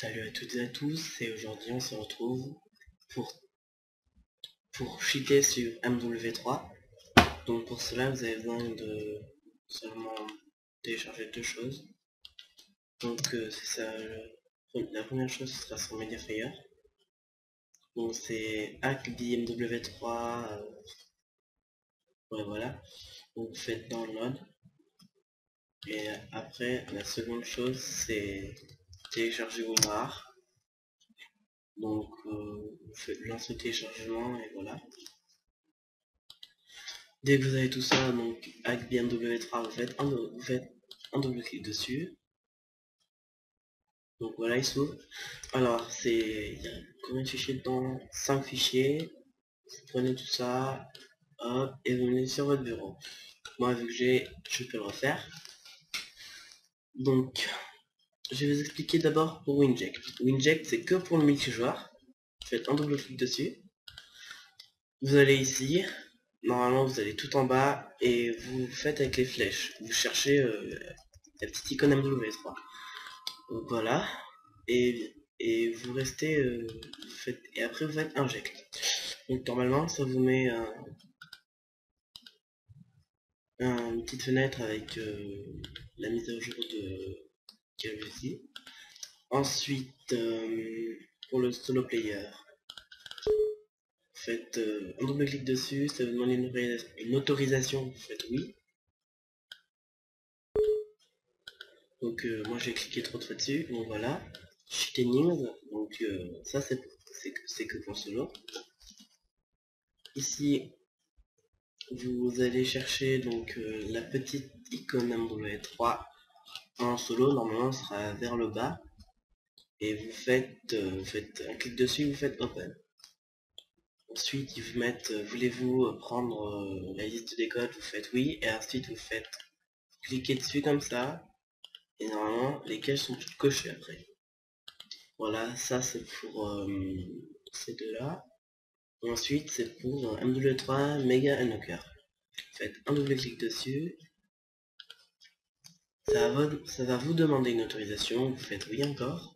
Salut à toutes et à tous, et aujourd'hui on se retrouve pour, cheater sur MW3. Donc pour cela vous avez besoin de seulement télécharger deux choses. Donc c'est ça, la première chose ce sera sur Mediafire. Donc c'est hackbmw3, ouais voilà. Donc vous faites download. Et après la seconde chose c'est télécharger WinRAR. Donc vous faites lancer le téléchargement et voilà. Dès que vous avez tout ça, donc avec BMW3, vous faites un double clic dessus. Donc voilà, il s'ouvre. Alors, il y a combien de fichiers dedans? 5 fichiers. Vous prenez tout ça, hop, et vous venez sur votre bureau. Moi, vu que je peux le refaire. Donc, je vais vous expliquer d'abord pour Winject. Winject, c'est que pour le multijoueur. Vous faites un double clic dessus. Vous allez ici. Normalement, vous allez tout en bas et vous faites avec les flèches. Vous cherchez la petite icône MW3. Donc voilà. Et vous restez, et après vous faites inject. Donc normalement, ça vous met une petite fenêtre avec la mise à jour de Calvisi. Ensuite, pour le solo player, vous faites un double clic dessus, ça vous demande une autorisation, vous faites oui. Donc moi j'ai cliqué trop de fois dessus, donc voilà. Shittenings, donc ça c'est que pour solo. Ici, vous allez chercher donc la petite icône MW3 en solo, normalement sera vers le bas. Et vous faites un clic dessus, vous faites open. Ensuite, ils vous mettent, voulez-vous prendre la liste des codes, vous faites oui, et ensuite vous faites cliquer dessus comme ça, et normalement les cases sont toutes cochées après. Voilà, ça c'est pour ces deux-là. Ensuite, c'est pour MW3 Mega Unlocker. Vous faites un double clic dessus. Ça va vous demander une autorisation, vous faites oui encore.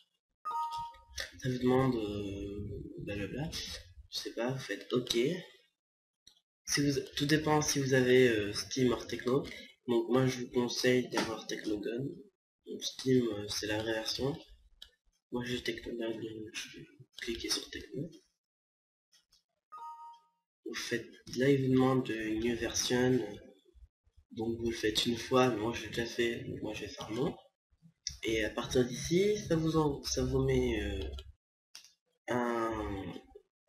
Ça vous demande blablabla, je sais pas, vous faites ok. Tout dépend si vous avez Steam hors techno. Donc moi je vous conseille d'avoir Technogun. Donc Steam c'est la vraie version. Moi j'ai Technogun, donc je vais cliquer sur Techno. Vous faites, là il vous demande une new version. Donc vous le faites une fois, mais moi j'ai déjà fait, donc moi je vais faire non. Et à partir d'ici, ça vous met un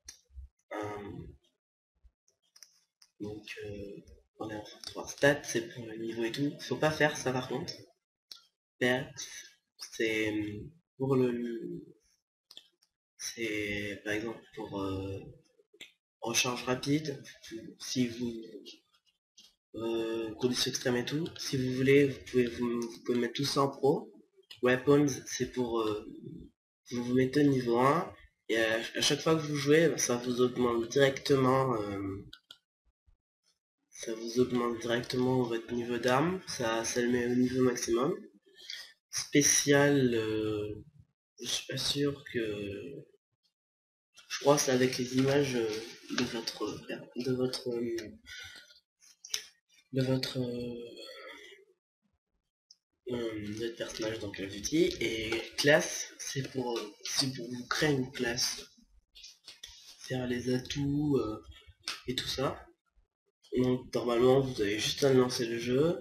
donc on est en 3 stats, c'est pour le niveau et tout. Faut pas faire ça par contre. C'est pour c'est par exemple pour recharge rapide. Si vous conditions extrêmes et tout, si vous voulez, vous pouvez mettre tout ça en pro. Weapons, c'est pour vous vous mettez au niveau 1 et à chaque fois que vous jouez, ça vous augmente directement votre niveau d'arme, ça le met au niveau maximum. Spécial, je suis pas sûr que, je crois que c'est avec les images de votre personnage dans Call of Duty. Et classe, c'est pour vous créer une classe, faire les atouts et tout ça. Donc normalement vous avez juste à lancer le jeu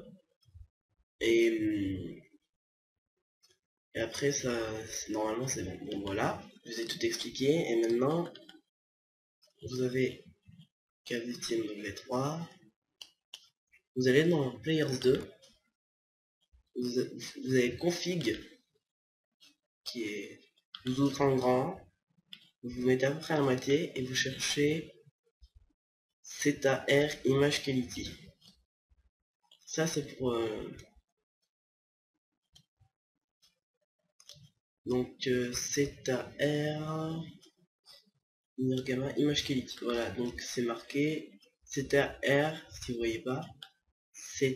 et après ça normalement c'est bon. Donc voilà, je vous ai tout expliqué et maintenant vous avez Call of Duty MW3, vous allez dans Players 2, vous avez config qui est vous ouvrez en grand, vous mettez à peu près à la moitié et vous cherchez ZR Image Quality. Ça c'est pour donc ZR Gamma Image Quality. Voilà, donc c'est marqué ZR, si vous voyez pas,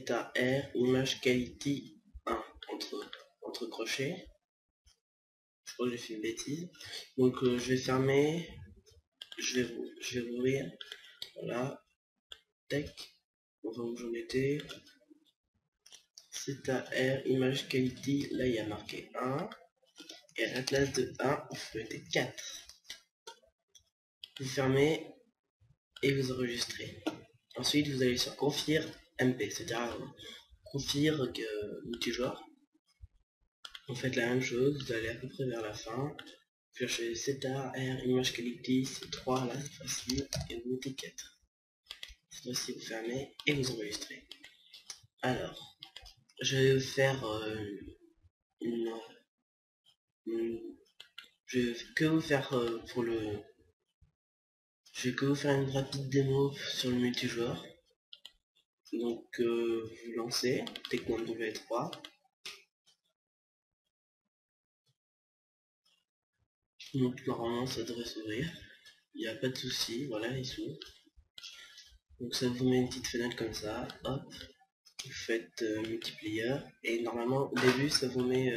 ZR Image Quality 1 entre crochets. Je crois que j'ai fait une bêtise. Donc je vais fermer. Je vais rouvrir. Voilà. Tac. On va où j'en étais. CTR image quality. Là il y a marqué 1. Et à la place de 1, vous mettez 4. Vous fermez et vous enregistrez. Ensuite vous allez sur config MP, c'est-à-dire config multijoueur. Vous faites la même chose, vous allez à peu près vers la fin. Vous cherchez CTR image quality, c'est 3 là cette fois-ci, et vous mettez 4. Cette fois-ci vous fermez et vous enregistrez. Alors, je vais faire je vais que vous faire je vais que vous faire une rapide démo sur le multijoueur. Donc vous lancez Taekwondo W3. Donc normalement ça devrait s'ouvrir. Il n'y a pas de souci, voilà il s'ouvre. Donc ça vous met une petite fenêtre comme ça, hop, vous faites multiplayer et normalement au début ça vous met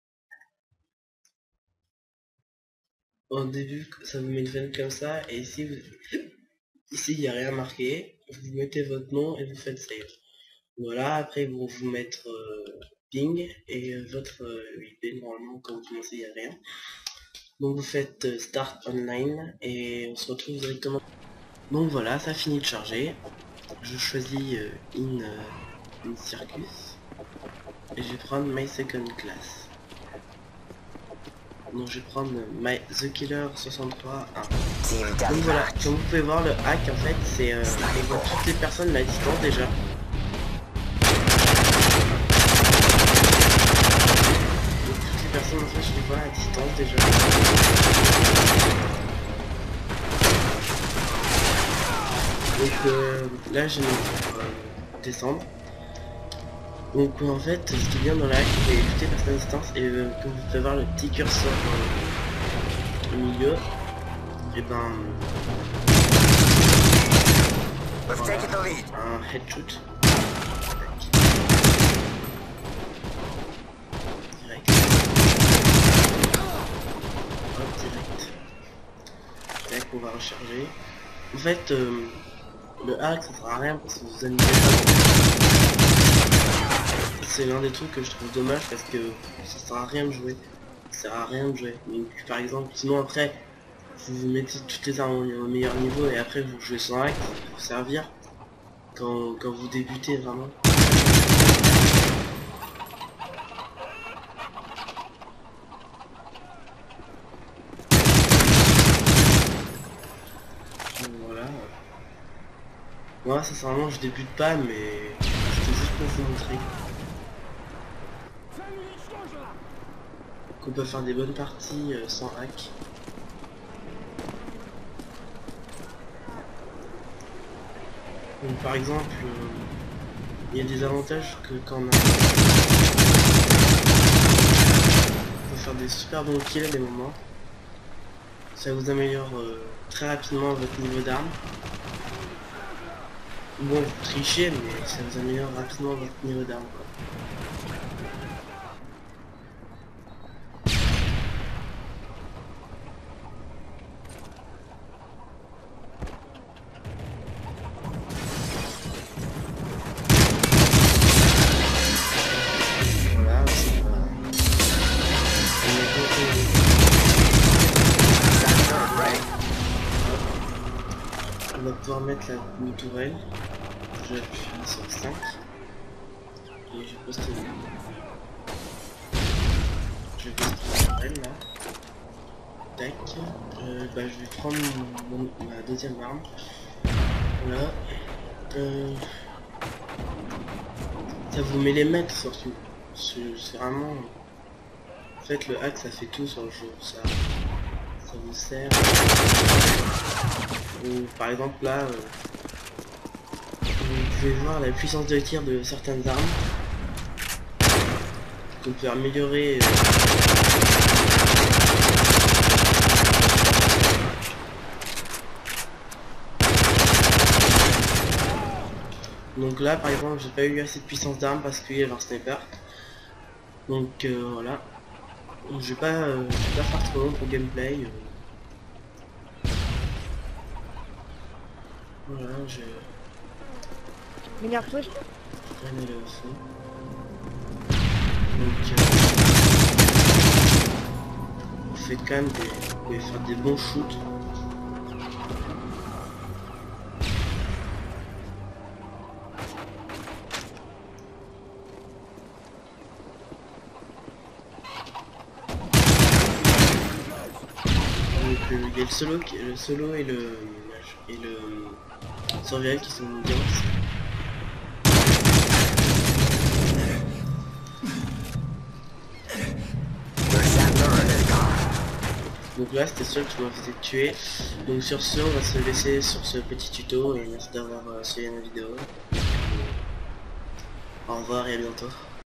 une fenêtre comme ça et ici ici il n'y a rien marqué, vous mettez votre nom et vous faites save. Voilà, après ils vont vous mettre ping et votre IP normalement quand vous commencez il n'y a rien. Donc vous faites start online et on se retrouve directement. Donc voilà, ça finit de charger. Je choisis in circus et je vais prendre my second class. Donc je vais prendre The Killer 63 1. Donc voilà, comme vous pouvez voir le hack en fait c'est il voit toutes les personnes à distance déjà. Donc toutes les personnes en fait je les vois à distance déjà. Donc là je vais descendre. Donc en fait ce qui est bien dans la hack c'est toutes les personnes à distance et comme vous pouvez voir le petit curseur au milieu, et ben voilà, un headshot direct. Hop, direct. Tac, on va recharger. En fait le hack ça sert à rien parce que vous aimez c'est l'un des trucs que je trouve dommage parce que ça sert à rien de jouer. Ça sert à rien de jouer. Donc par exemple, sinon après, vous mettez toutes les armes au meilleur niveau et après vous jouez sans hack pour servir quand vous débutez vraiment. Donc, voilà. Moi sincèrement je débute pas mais c'était juste pour vous montrer qu'on peut faire des bonnes parties sans hack. Donc par exemple, il y a des avantages que quand on peut faire des super bons kills à des moments. Ça vous améliore très rapidement votre niveau d'arme. Bon, vous trichez, mais ça vous améliore rapidement votre niveau d'arme. Voilà, c'est pas... On va pouvoir mettre une tourelle. Je vais appuyer sur 5 et je poste je vais poster une tourelle là. Tac. Je vais prendre ma deuxième arme. Voilà. Ça vous met les mètres surtout. C'est vraiment... En fait le hack ça fait tout sur le jeu. Ça vous sert. Ou, par exemple là, vous pouvez voir la puissance de tir de certaines armes. Vous pouvez améliorer. Donc là par exemple j'ai pas eu assez de puissance d'arme parce qu'il y avait un sniper. Donc voilà. Donc je vais pas faire trop long pour le gameplay. Voilà, je M'énerve-toi. vais aller au fond. Donc vous faites quand même vous pouvez faire des bons shoots. Il y a le solo et le survival qui sont bien. Donc là c'était sûr que je me faisais tuer. Donc sur ce on va se laisser sur ce petit tuto et merci d'avoir suivi ma vidéo. Au revoir et à bientôt.